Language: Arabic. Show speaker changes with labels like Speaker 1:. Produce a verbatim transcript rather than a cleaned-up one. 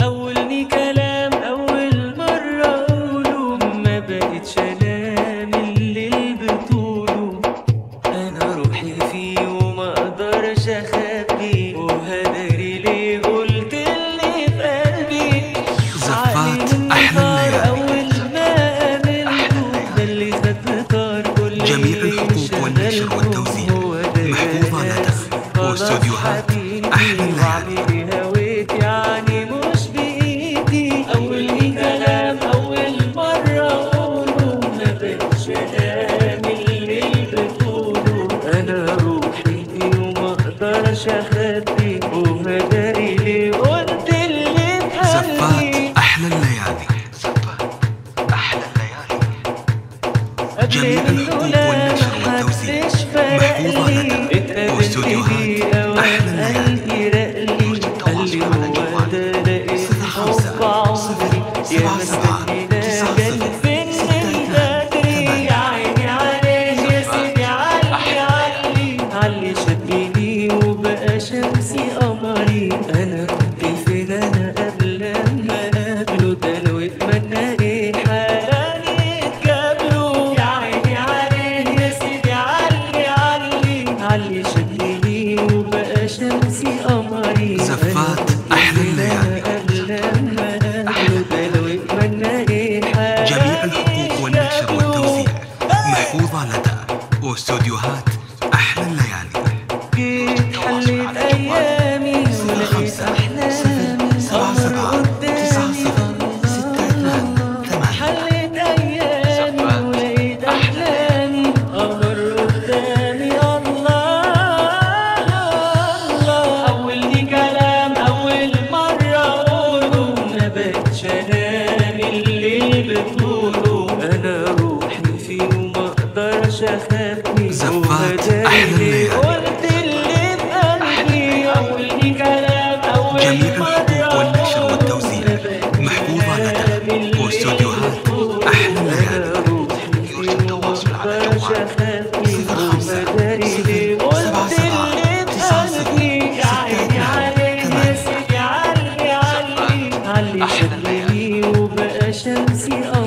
Speaker 1: أولني كلام أول مرة أقوله، ما بقتش أنام الليل بطوله. أنا روحي فيه وما أقدرش أخبي، وهدري ليه قلت اللي في قلبي.
Speaker 2: زفات أحلى الليالي،
Speaker 1: أول ما قابلته ده اللي زاد طار كل
Speaker 2: جميع الحقوق والنشر والتوزيع محفوظة لدى واستوديوهات أحلى الليالي.
Speaker 1: هويت يعني مش بإيدي، أول كلام أول مرة أقوله، ما بقتش أنام الليل بطوله. أنا روحي فيه وما أقدرش أخبي، وهداري ليه قلت اللي في قلبي.
Speaker 2: زفات أحلى الليالي، زفات أحلى الليالي. جميع الحقوق والنشر والتوزيع محفوظة لدى واستوديوهات أحلى الليالي. التواصل على جوال صفر خمسة صفر سبعة سبعة تسعة صفر ستة اثنان ثمانية.
Speaker 1: علي شدني وبقى شمسي قمري. انا كنت فين انا قبل ما اقابله، ده لو اتمنى ايه حالاني اتقابله. يا عيني عليه يا سيدي علي علي، علي شدني وبقى شمسي قمري.
Speaker 2: زفات أحلى الليالي، جميع الحقوق والنشر والتوزيع محفوظة لدى واستوديوهات أحلى الليالي.
Speaker 1: جيت حليت أيامي ولقيت أحلامي
Speaker 2: سبعة سبعة تسعة صفر ستة اثنان ثمانية.
Speaker 1: حليت أيامي ولقيت أحلامي قمر قدامي. الله الله، أول كلام أول مرة أقوله، ما بقتش أنام الليل بطوله. أنا روحي فيه وما أقدرش أخبي،
Speaker 2: زفات أحلى الليالي،
Speaker 1: قلت اللي في قلبي. أول كلام أول
Speaker 2: جميع الحقوق والنشر والتوزيع محفوظة لدى واستوديوهات أحلى الليالي. يرجى التواصل على جوال صفر خمسة صفر سبعة سبعة تسعة صفر ستة اثنان ثمانية.
Speaker 1: علي شدني وبقى شمسي